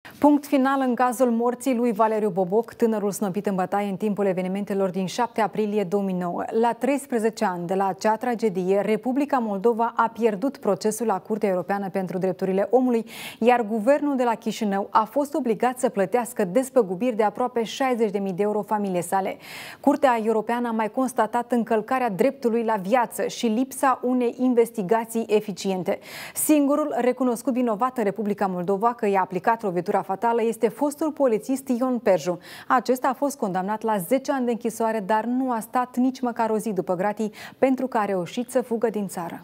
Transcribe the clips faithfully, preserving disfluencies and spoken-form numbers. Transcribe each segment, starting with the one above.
Punct final în cazul morții lui Valeriu Boboc, tânărul snopit în bătaie în timpul evenimentelor din șapte aprilie două mii nouă. La treisprezece ani de la acea tragedie, Republica Moldova a pierdut procesul la Curtea Europeană pentru Drepturile Omului, iar guvernul de la Chișinău a fost obligat să plătească despăgubiri de aproape șaizeci de mii de euro familiei sale. Curtea Europeană a mai constatat încălcarea dreptului la viață și lipsa unei investigații eficiente. Singurul recunoscut vinovat în Republica Moldova că i-a aplicat lovitura fatală este fostul polițist Ion Perju. Acesta a fost condamnat la zece ani de închisoare, dar nu a stat nici măcar o zi după gratii pentru că a reușit să fugă din țară.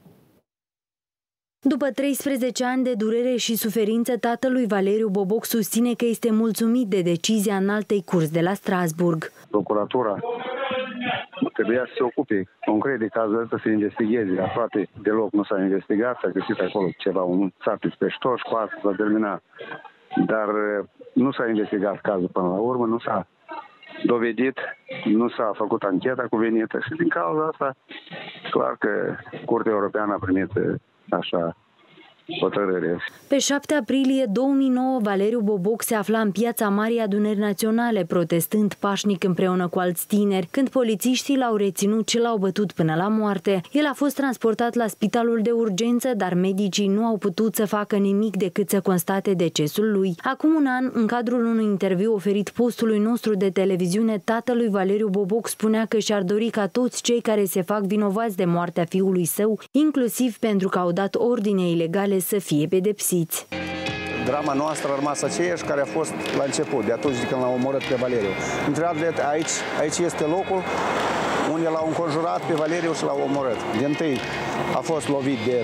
După treisprezece ani de durere și suferință, tatălui Valeriu Boboc susține că este mulțumit de decizia Înaltei Curți de la Strasburg. Procuratura trebuia să se ocupe concret de cazul ăsta, să investigheze. Aproape deloc nu s-a investigat, s-a găsit acolo ceva, un țapis pe ștor și cu asta s-a terminat. Dar nu s-a investigat cazul până la urmă, nu s-a dovedit, nu s-a făcut ancheta cuvenită și din cauza asta, clar că Curtea Europeană a primit așa hotărâre. Pe șapte aprilie două mii nouă, Valeriu Boboc se afla în Piața Marii Adunări Naționale, protestând pașnic împreună cu alți tineri, când polițiștii l-au reținut și l-au bătut până la moarte. El a fost transportat la spitalul de urgență, dar medicii nu au putut să facă nimic decât să constate decesul lui. Acum un an, în cadrul unui interviu oferit postului nostru de televiziune, tatălui Valeriu Boboc spunea că și-ar dori ca toți cei care se fac vinovați de moartea fiului său, inclusiv pentru că au dat ordine ilegale, să fie pedepsiți. Drama noastră a rămas aceeași care a fost la început, de atunci de când l-au omorât pe Valeriu. Între altele, aici, aici este locul unde l-au înconjurat pe Valeriu și l-au omorât. Dintâi a fost lovit de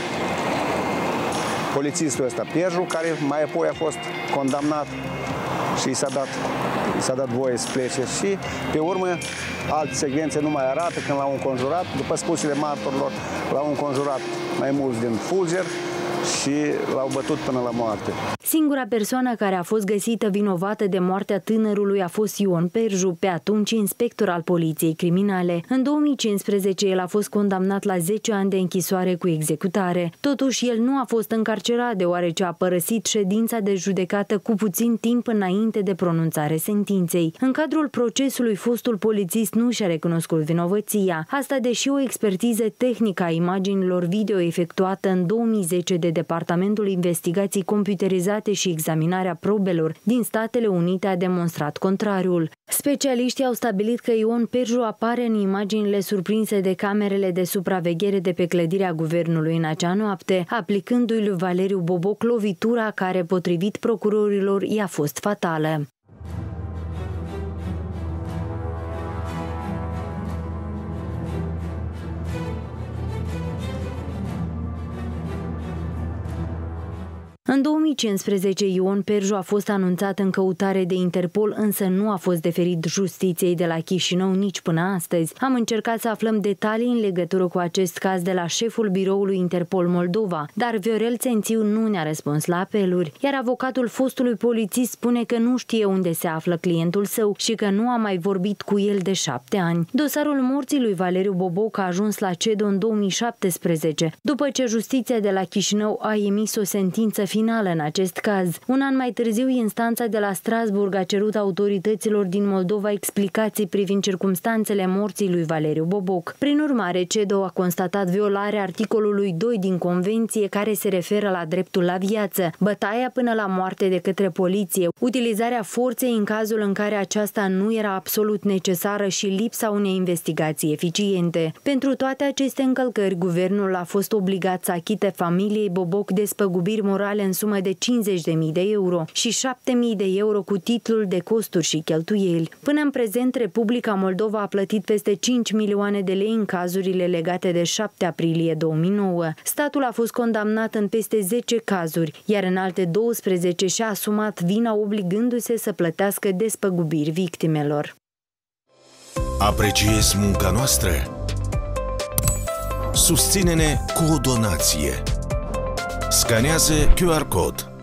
polițistul ăsta Perju, care mai apoi a fost condamnat și i s-a dat, i s-a dat voie să plece. Și pe urmă alte secvențe nu mai arată când l-au înconjurat. După spusele martorilor, l-au înconjurat mai mulți din fulger și l-au bătut până la moarte. Singura persoană care a fost găsită vinovată de moartea tânărului a fost Ion Perju, pe atunci inspector al poliției criminale. În două mii cincisprezece el a fost condamnat la zece ani de închisoare cu executare. Totuși, el nu a fost încarcerat, deoarece a părăsit ședința de judecată cu puțin timp înainte de pronunțarea sentinței. În cadrul procesului, fostul polițist nu și-a recunoscut vinovăția. Asta deși o expertiză tehnică a imaginilor video efectuată în două mii zece de Departamentul Investigații Computerizate și Examinarea Probelor din Statele Unite a demonstrat contrariul. Specialiștii au stabilit că Ion Perju apare în imaginile surprinse de camerele de supraveghere de pe clădirea guvernului în acea noapte, aplicându-i lui Valeriu Boboc lovitura care, potrivit procurorilor, i-a fost fatală. În două mii cincisprezece, Ion Perju a fost anunțat în căutare de Interpol, însă nu a fost deferit justiției de la Chișinău nici până astăzi. Am încercat să aflăm detalii în legătură cu acest caz de la șeful biroului Interpol Moldova, dar Viorel Țențiu nu ne-a răspuns la apeluri, iar avocatul fostului polițist spune că nu știe unde se află clientul său și că nu a mai vorbit cu el de șapte ani. Dosarul morții lui Valeriu Boboc a ajuns la C E D O în două mii șaptesprezece, după ce justiția de la Chișinău a emis o sentință finală în acest caz. Un an mai târziu, instanța de la Strasburg a cerut autorităților din Moldova explicații privind circumstanțele morții lui Valeriu Boboc. Prin urmare, C E D O a constatat violarea articolului doi din Convenție, care se referă la dreptul la viață, bătaia până la moarte de către poliție, utilizarea forței în cazul în care aceasta nu era absolut necesară și lipsa unei investigații eficiente. Pentru toate aceste încălcări, guvernul a fost obligat să achite familiei Boboc despăgubiri morale în sumă de cincizeci de mii de euro și șapte mii de euro cu titlul de costuri și cheltuieli. Până în prezent, Republica Moldova a plătit peste cinci milioane de lei în cazurile legate de șapte aprilie două mii nouă. Statul a fost condamnat în peste zece cazuri, iar în alte douăsprezece și-a asumat vina, obligându-se să plătească despăgubiri victimelor. Apreciezi munca noastră? Susține-ne cu o donație. Scanează Q R code.